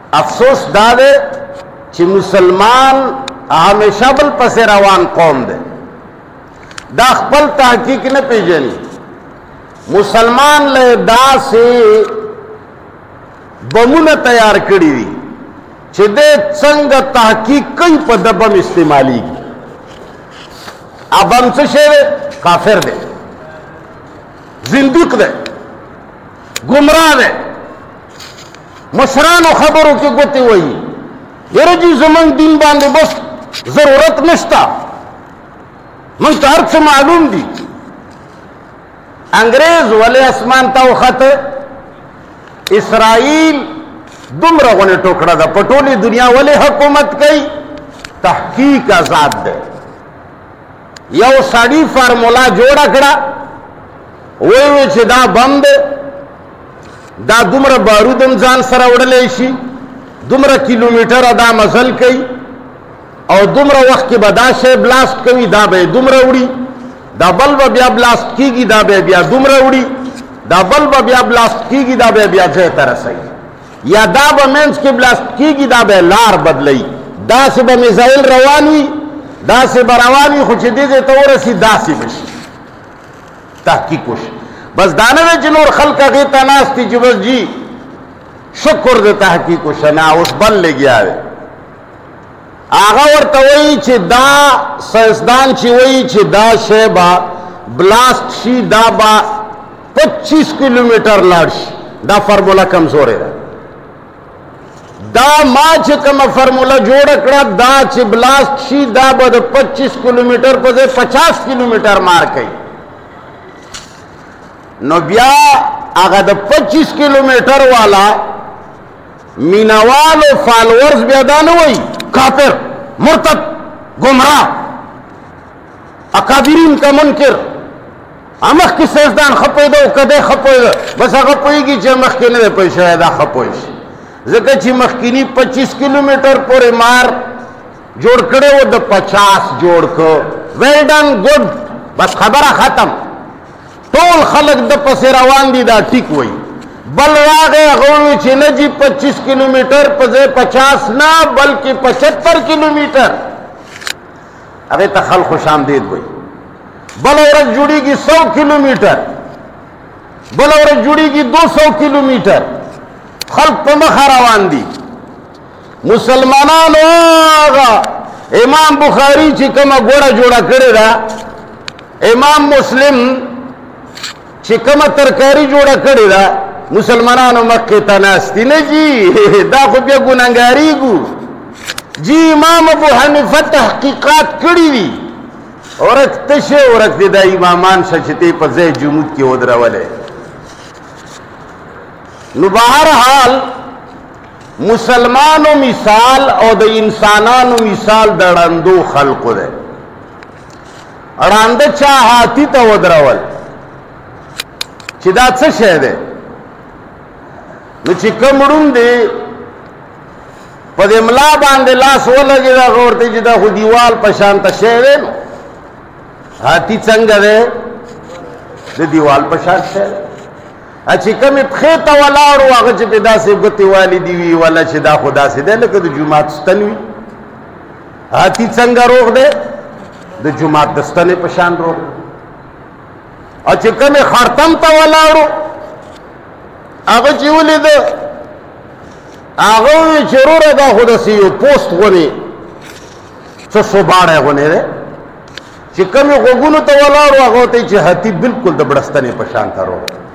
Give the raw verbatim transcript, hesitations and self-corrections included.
افسوس دا دے چې مسلمان همیشه بل پسې روان قوم دی دا خپل تحقیق نه پیژني مسلمان له داسې بمونه تیار کړي دي چې دې څنګه تحقیق کوي په د بم استعمالیږي ابم څه شی دی کافر دی زنديق دی گمراه دی مشرانو خبرو کې ګوتې وایي یره جی زمونږ دین باندې بس ضرورت نشته موږ ته هر څه معلوم دي انګریز ولې اسمان ته وخته اسرائیل دومره غونې ټوکړه ده په ټولې دنیا ولې حکومت کوي تحقیق آزاد ده یو سړی فارمولا جوړه کړه وی وی چې دا بم ده دا دومره بارود هم ځان سره وړلی شي دومره کیلومیټره دا مزل کوي او دومره وخت کې به دا شی بلاست کوي دا به دومره وړي دا بل به بیا بلاست کیږي دا به بیا دومره وړي دا بل به بیا بلاست کیږي دا به بیا ځای ته رسوي یا دا به منځ کې بلاست کیږي دا به لار بدلوي داسې به میزایل روان وي داسې به روان وي خو چې دې ځای ته ورسي داسې به شي تحقیق وشي بس دا نه دی چې نور خلک هغې ته ناست دي چې بس جي شکر د تحقیق وشه نه اوس بل لګیا دی هغه ورته وایي چې دا ساینسدان چې وایي چې دا شی به بلاست شي دا به پچیس کیلومیټر لاړ شي دا فرموله کمزورې ده دا ما چې کومه فرموله جوړه کړه دا چې بلاست شي دا به د پچیس کیلومیټر په ځای پچاس کیلومیټر مار کوي نو بیا هغه د پچیس کیلومیټر والا مینوال او فالوورز بیا دا نه وایي کافر مرتد گمراه اکابرین کا منکر امخ کی سیزدان خپوی دو کده خپوی دو بس هغه پوهیږي چې مخکې نه دی پوه شوی دا ښه پوه شي ځکه چې مخکینی پچیس کیلومیټر پورې مار جوړ کړی و د پچاس جوړ کو ویل ډن ګډ بس خبره ختم ټول خلک د پسې روان دي دا ټیک وایي بل راغی هغه وویل چې نه جي پچیس کیلومیټر په ځای پچاس نه بلکې پچهتر کیلومیټر هغې ته خلکو شامدید وایي بله ورځ جوړېږي سو کیلومیټر بله ورځ جوړېږي دو سو کیلومیټر خلق په مخه روان دي مسلمانانو هغه امام بخاري چې کومه ګوړه جوړه کړې ده امام مسلم چې کومه ترکاري جوړه کړې ده مسلمانانو مخکې ته ناست دي نه جي دا خو بیا ګناهګاریږو جی امام ابو حنیفه تحقیقات کړي دي ورک تشه ورک دي دا امامان شه چې ته په ځای جمود کې ودرولې نو بهرحال مسلمانو مثال او د انسانانو مثال د ړندو خلقو دی ړانده چا هاتي ته ودرول چې دا څه شی دی نو چې کوم ړوند دی په دې ملا باندې لاس ولګېد هغه ورته چې دا خو دیوال په شانته شی دی نو هاتي څنګه دی د دیوال په شان شی دی چې کومې پښې ته ولاړ و هغه چې پې داسې ګوتې والدي وي ولا چې دا خو داسې دی لکه د جومات ستن وي هاتي څنګه روغ دی د جومات د ستنې په شان روغ او چې کومې خرتم ته ولاړو هغه چې ولیده هغه وویل چې وروره دا خو داسې یو پوست غونې څه سوباړی غونې دی چې کومې غوږونو ته ولاړو هغه ورته چې هاتي بلکل د بړستنې په شان ته روغ